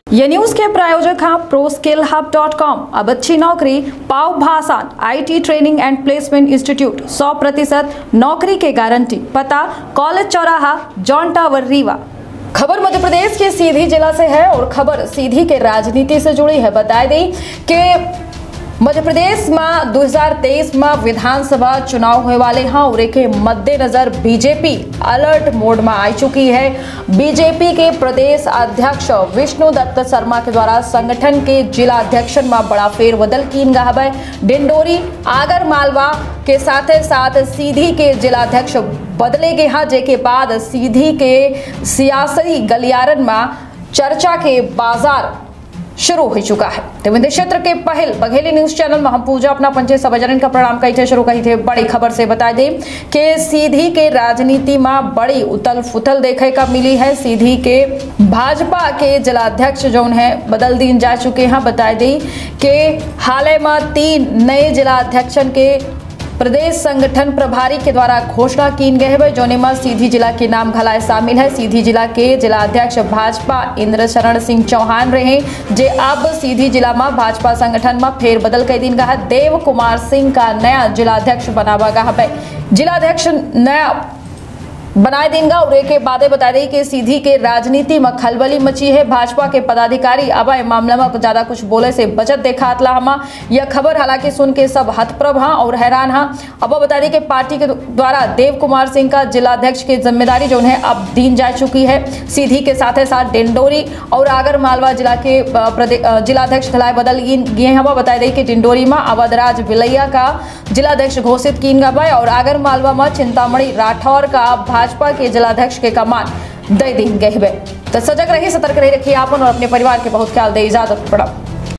ये न्यूज के प्रायोजक हैं ProSkillHub.com। अब अच्छी नौकरी पाओ भाषा IT training and placement institute 100% नौकरी के गारंटी। पता कॉलेज चौराहा, जॉन टावर, रीवा। खबर मध्य प्रदेश के सीधी जिला से है और खबर सीधी के राजनीति से जुड़ी है। बता दें कि मध्य प्रदेश में 2023 में विधानसभा चुनाव होने वाले हैं और एक मद्देनजर बीजेपी अलर्ट मोड में आ चुकी है। बीजेपी के प्रदेश अध्यक्ष विष्णु दत्त शर्मा के द्वारा संगठन के जिला अध्यक्ष में बड़ा फेरबदल किन गया है। डिंडोरी, आगर मालवा के साथ सीधी के जिला अध्यक्ष बदले गए हैं, जेके बाद सीधी के सियासी गलियारन में चर्चा के बाजार शुरू हो चुका है। देवेंद्र क्षेत्र के पहल बघेली न्यूज चैनल में हम पूजा अपना पंचे सबजन का प्रणाम कही थे शुरू कही थे। बड़ी खबर से बता दें कि सीधी के राजनीति में बड़ी उथल फुथल देखे का मिली है। सीधी के भाजपा के जिलाध्यक्ष जो है बदल दिन जा चुके हैं। बता दें कि हाल में 3 नए जिलाध्यक्षन के प्रदेश संगठन प्रभारी के द्वारा घोषणा की गई है, जोने में सीधी जिला के नाम घलाए शामिल है। सीधी जिला के जिलाध्यक्ष भाजपा इंद्रशरण सिंह चौहान रहे, जे अब सीधी जिला में भाजपा संगठन में फेरबदल कर दिन है। देव कुमार सिंह का नया जिलाध्यक्ष बनावा गया है। जिलाध्यक्ष नया बनाए देंगे और एक बातें बता दी कि सीधी के राजनीति में खलबली मची है। भाजपा के पदाधिकारी अब मामले में ज्यादा कुछ बोले से बचत देखातला हम। यह खबर हालांकि सुन के सब हतप्रभ हाँ और हैरान हाँ। अब बता दी कि पार्टी के द्वारा देव कुमार सिंह का जिलाध्यक्ष की जिम्मेदारी जो है अब दीन जा चुकी है। सीधी के साथ डिंडोरी और आगर मालवा जिला के जिलाध्यक्ष खिलाए बदल गए हैं। बता दें कि डिंडोरी में अवधराज विलैया का जिलाध्यक्ष घोषित किन गया और आगर मालवा में चिंतामणि राठौर का भाजपा के जिलाध्यक्ष के कमान दे दी गए। तो सजग रहिए, सतर्क रहिए, रखिए आपन और अपने परिवार के बहुत ख्याल दे। इजाजत, प्रणाम।